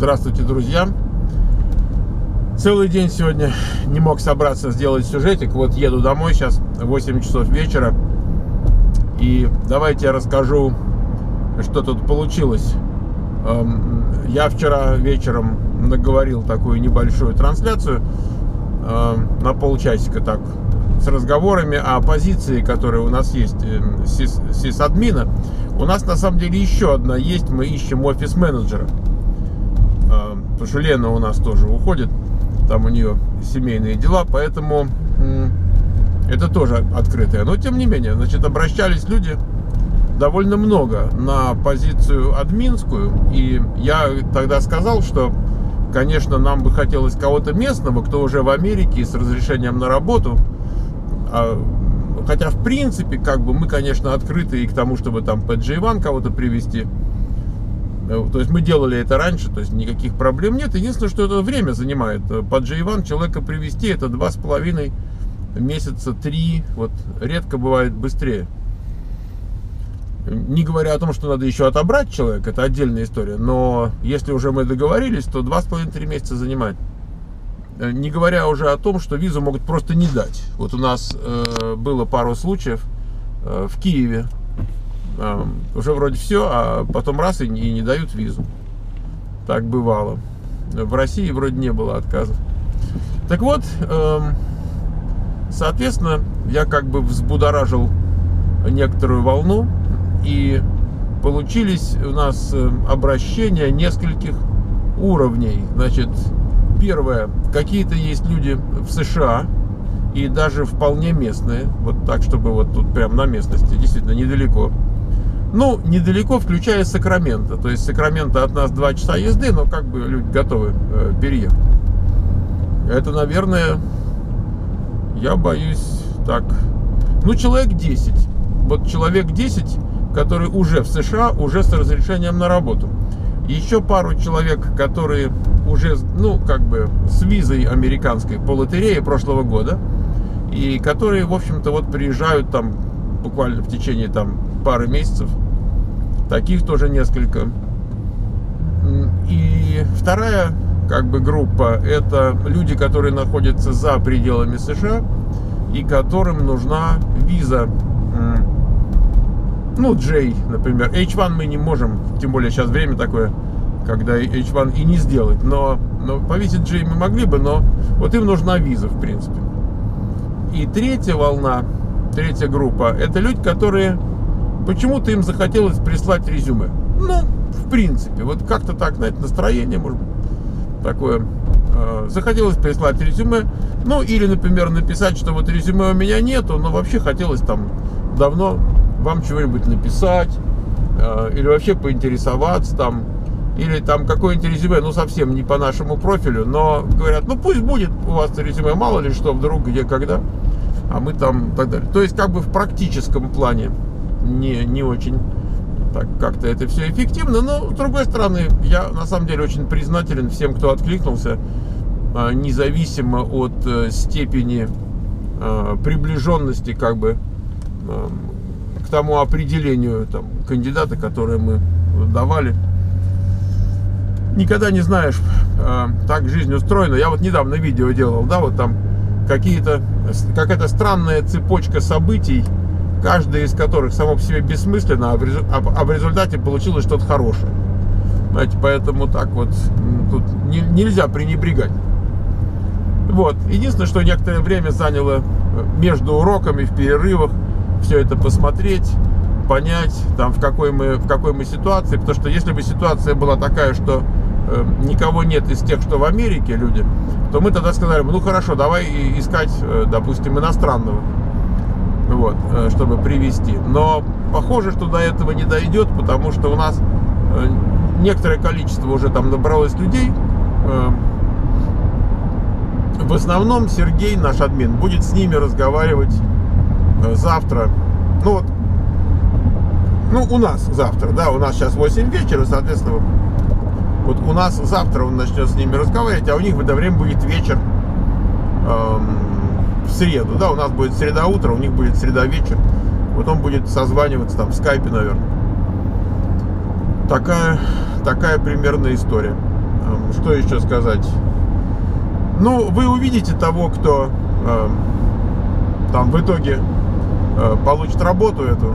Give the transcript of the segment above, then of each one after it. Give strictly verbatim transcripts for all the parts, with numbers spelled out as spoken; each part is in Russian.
Здравствуйте, друзья! Целый день сегодня не мог собраться сделать сюжетик. Вот еду домой, сейчас восемь часов вечера. И давайте я расскажу, что тут получилось. Я вчера вечером наговорил такую небольшую трансляцию на полчасика так, с разговорами о позиции, которая у нас есть, сисадмина. У нас на самом деле еще одна есть, мы ищем офис-менеджера. Потому что Лена у нас тоже уходит, там у нее семейные дела, поэтому это тоже открытое. Но тем не менее, значит, обращались люди довольно много на позицию админскую. И я тогда сказал, что, конечно, нам бы хотелось кого-то местного, кто уже в Америке с разрешением на работу. Хотя, в принципе, как бы мы, конечно, открыты и к тому, чтобы там по джей один кого-то привезти. То есть мы делали это раньше, то есть никаких проблем нет. Единственное, что это время занимает. По джей один человека привезти это два с половиной месяца, три. Вот редко бывает быстрее. Не говоря о том, что надо еще отобрать человека, это отдельная история. Но если уже мы договорились, то два с половиной-три месяца занимает. Не говоря уже о том, что визу могут просто не дать. Вот у нас э, было пару случаев э, в Киеве. Э, уже вроде все, а потом раз и не, и не дают визу. Так бывало. В России вроде не было отказов. Так вот, э, соответственно, я как бы взбудоражил некоторую волну. И получились у нас обращения нескольких уровней. Значит, первое, какие-то есть люди в США, и даже вполне местные, вот так, чтобы вот тут прям на местности, действительно недалеко. Ну, недалеко, включая Сакраменто. То есть Сакраменто от нас два часа езды, но как бы люди готовы э, переехать. Это, наверное, я боюсь, так, ну, человек десять. Вот человек десять, которые уже в США, уже с разрешением на работу. Еще пару человек, которые уже, ну, как бы с визой американской по лотерее прошлого года. И которые, в общем-то, вот приезжают там буквально в течение там пары месяцев. Таких тоже несколько. И вторая, как бы, группа, это люди, которые находятся за пределами США и которым нужна виза. Ну, J, например. эйч один мы не можем, тем более сейчас время такое, когда эйч один и не сделать. Но, но повесить J мы могли бы, но вот им нужна виза, в принципе. И третья волна, третья группа, это люди, которые почему-то им захотелось прислать резюме. Ну, в принципе, вот как-то так, на это настроение, может быть, такое. Э, захотелось прислать резюме. Ну, или, например, написать, что вот резюме у меня нету, но вообще хотелось там давно вам чего-нибудь написать, э, или вообще поинтересоваться там, или там какое-нибудь резюме, ну, совсем не по нашему профилю, но говорят, ну, пусть будет у вас резюме, мало ли что, вдруг, где, когда, а мы там, и так далее. То есть, как бы в практическом плане не, не очень так как-то это все эффективно, но, с другой стороны, я, на самом деле, очень признателен всем, кто откликнулся, э, независимо от э, степени э, приближенности, как бы, э, к тому определению там кандидата, которое мы давали. Никогда не знаешь, э, так жизнь устроена. Я вот недавно видео делал, да, вот там какие-то, какая-то странная цепочка событий, каждая из которых само по себе бессмысленно, а в, резу, а, а в результате получилось что-то хорошее. Знаете, поэтому так вот тут не, нельзя пренебрегать. Вот. Единственное, что некоторое время заняло между уроками, в перерывах, все это посмотреть, понять, там, в какой мы, в какой мы ситуации. Потому что если бы ситуация была такая, что э, никого нет из тех, что в Америке люди, то мы тогда сказали бы, ну хорошо, давай искать, э, допустим, иностранного, вот, э, чтобы привезти. Но похоже, что до этого не дойдет, потому что у нас э, некоторое количество уже там набралось людей. Э, в основном Сергей, наш админ, будет с ними разговаривать завтра, ну вот, ну у нас завтра, да, у нас сейчас восемь вечера, соответственно, вот у нас завтра он начнет с ними разговаривать, а у них в это время будет вечер эм, в среду, да, у нас будет среда утро, у них будет среда вечер, вот он будет созваниваться там в скайпе, наверное. Такая, такая примерная история. Что еще сказать? Ну, вы увидите того, кто э, там в итоге э, получит работу эту.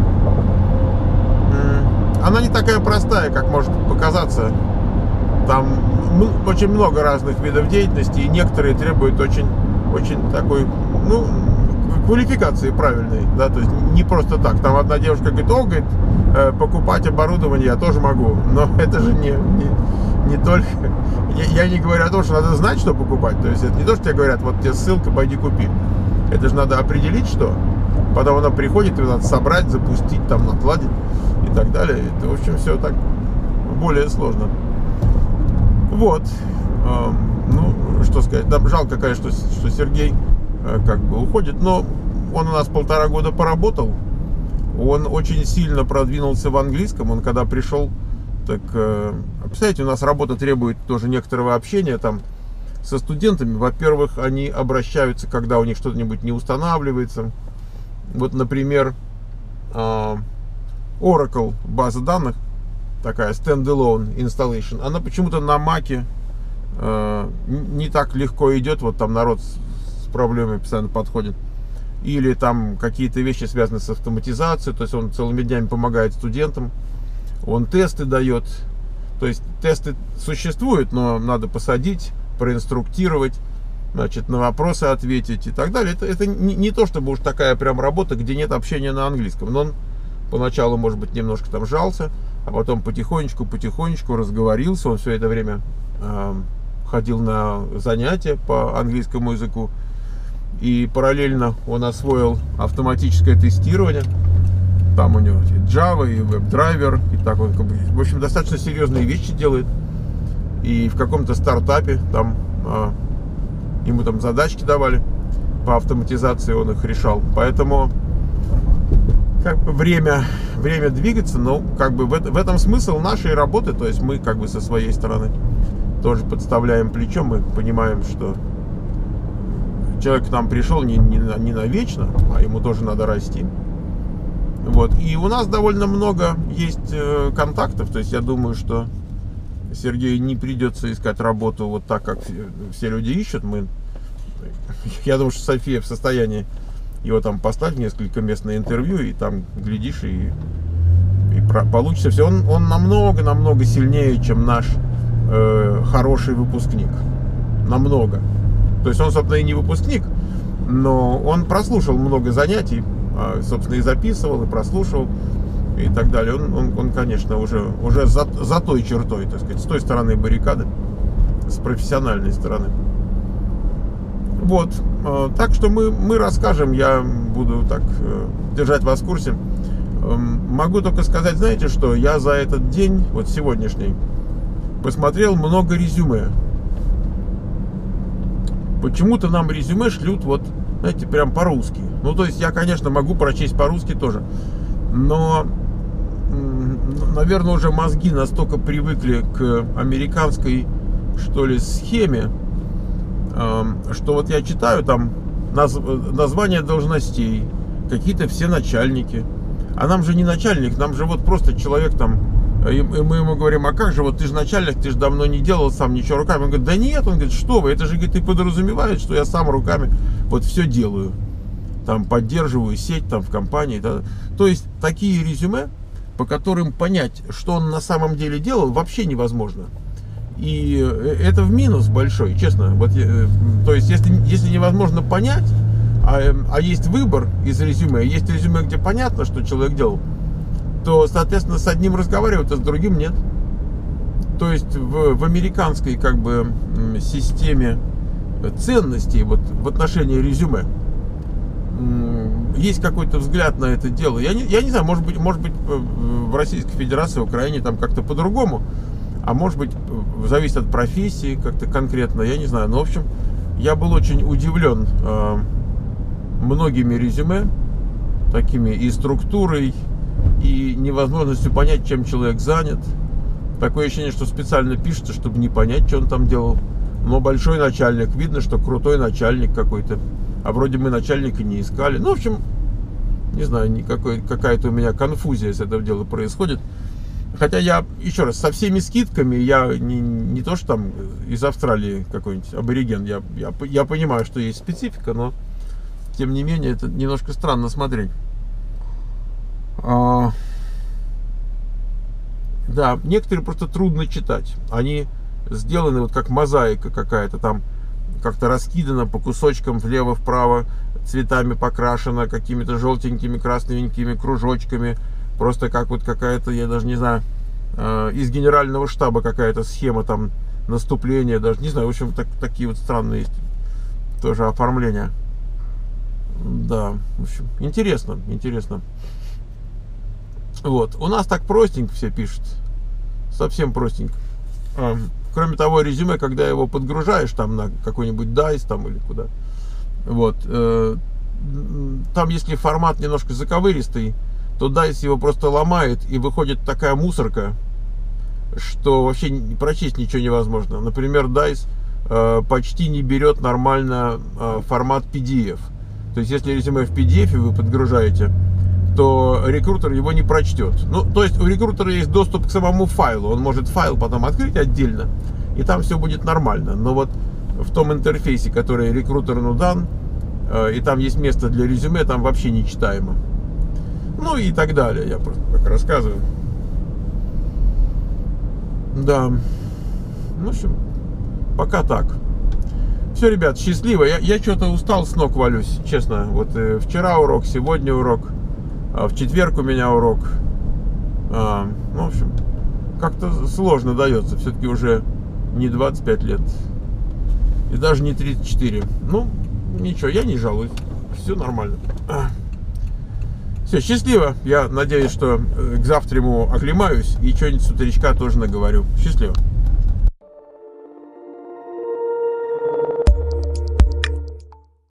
Она не такая простая, как может показаться. Там очень много разных видов деятельности, и некоторые требуют очень, очень такой, ну, квалификации правильной, да, то есть не просто так. Там одна девушка говорит: о, говорит, покупать оборудование я тоже могу, но это же не, не, не только, я, я не говорю о том, что надо знать, что покупать, то есть это не то, что тебе говорят: вот тебе ссылка, пойди купи. Это же надо определить, что, потом она приходит, ее надо собрать, запустить, там, накладить и так далее. Это, в общем, все так более сложно. Вот, ну, что сказать, да, жалко, конечно, что, что Сергей как бы уходит, но он у нас полтора года поработал, он очень сильно продвинулся в английском. Он когда пришел, так, представляете, у нас работа требует тоже некоторого общения там со студентами. Во-первых, они обращаются, когда у них что-нибудь не устанавливается. Вот, например, Oracle база данных, такая standalone installation, она почему-то на Маке э, не так легко идет. Вот там народ с, с проблемой постоянно подходит. Или там какие-то вещи связаны с автоматизацией, то есть он целыми днями помогает студентам, он тесты дает. То есть тесты существуют, но надо посадить, проинструктировать, значит, на вопросы ответить и так далее. Это, это не, не то, чтобы уж такая прям работа, где нет общения на английском. Но он поначалу, может быть, немножко там жался, а потом потихонечку-потихонечку разговорился. Он все это время э, ходил на занятия по английскому языку. И параллельно он освоил автоматическое тестирование. Там у него и Java, и WebDriver, и так он, в общем, достаточно серьезные вещи делает. И в каком-то стартапе там э, ему там задачки давали по автоматизации, он их решал. Поэтому как бы время, время двигаться, но как бы в, это, в этом смысл нашей работы. То есть мы как бы со своей стороны тоже подставляем плечо, мы понимаем, что человек к нам пришел не, не, не навечно, а ему тоже надо расти. Вот. И у нас довольно много есть э, контактов, то есть я думаю, что Сергею не придется искать работу вот так, как все, все люди ищут. Мы, я думаю, что София в состоянии его там послать в несколько мест на интервью, и там глядишь, и, и про, получится все. Он, он намного-намного сильнее, чем наш э, хороший выпускник. Намного. То есть он, собственно, и не выпускник, но он прослушал много занятий, э, собственно, и записывал, и прослушивал, и так далее. Он, он, он конечно, уже, уже за, за той чертой, так сказать, с той стороны баррикады, с профессиональной стороны. Вот, так что мы, мы расскажем, я буду так держать вас в курсе. Могу только сказать, знаете что, я за этот день, вот сегодняшний, посмотрел много резюме. Почему-то нам резюме шлют вот, знаете, прям по-русски. Ну, то есть я, конечно, могу прочесть по-русски тоже, но, наверное, уже мозги настолько привыкли к американской, что ли, схеме, что вот я читаю там наз, названия должностей, какие-то все начальники. А нам же не начальник, нам же вот просто человек там, и мы ему говорим: а как же, вот ты же начальник, ты же давно не делал сам ничего руками. Он говорит: да нет, он говорит: что вы, это же, говорит, и подразумевает, что я сам руками вот все делаю. Там поддерживаю сеть там в компании. Да. То есть такие резюме, по которым понять, что он на самом деле делал, вообще невозможно. И это в минус большой, честно. Вот, то есть, если, если невозможно понять, а, а есть выбор из резюме, есть резюме, где понятно, что человек делал, то, соответственно, с одним разговаривают, а с другим нет. То есть в, в американской как бы системе ценностей вот, в отношении резюме есть какой-то взгляд на это дело. Я не, я не знаю, может быть, может быть в Российской Федерации, в Украине там как-то по-другому. А может быть, зависит от профессии как-то конкретно, я не знаю. Но, в общем, я был очень удивлен э, многими резюме, такими и структурой, и невозможностью понять, чем человек занят. Такое ощущение, что специально пишется, чтобы не понять, что он там делал. Но большой начальник, видно, что крутой начальник какой-то. А вроде мы начальника не искали. Ну, в общем, не знаю, никакой, какая-то у меня конфузия с этого дела происходит. Хотя я, еще раз, со всеми скидками, я не, не то, что там из Австралии какой-нибудь абориген, я, я, я понимаю, что есть специфика, но тем не менее это немножко странно смотреть. А, да, некоторые просто трудно читать. Они сделаны вот как мозаика какая-то, там как-то раскидано по кусочкам влево-вправо, цветами покрашено, какими-то желтенькими, красненькими кружочками. Просто как вот какая-то, я даже не знаю, э, из генерального штаба какая-то схема там наступления, даже не знаю, в общем, так, такие вот странные есть тоже оформления. Да, в общем, интересно, интересно. Вот, у нас так простенько все пишут, совсем простенько. Э, кроме того, резюме, когда его подгружаешь там на какой-нибудь дайс там или куда, вот, э, там если формат немножко заковыристый, то дайс его просто ломает, и выходит такая мусорка, что вообще прочесть ничего невозможно. Например, дайс э, почти не берет нормально э, формат пи ди эф. То есть, если резюме в пи ди эф вы подгружаете, то рекрутер его не прочтет. Ну, то есть, у рекрутера есть доступ к самому файлу. Он может файл потом открыть отдельно, и там все будет нормально. Но вот в том интерфейсе, который рекрутеру дан, э, и там есть место для резюме, там вообще нечитаемо. Ну и так далее, я просто так рассказываю. Да. Ну, в общем, пока так. Все, ребят, счастливо. Я, я что-то устал, с ног валюсь, честно. Вот э, вчера урок, сегодня урок, а в четверг у меня урок. А, ну, в общем, как-то сложно дается. Все-таки уже не двадцать пять лет. И даже не тридцать четыре. Ну, ничего, я не жалуюсь. Все нормально. Все, счастливо. Я надеюсь, что к завтраму оклемаюсь и что-нибудь с утречка тоже наговорю. Счастливо.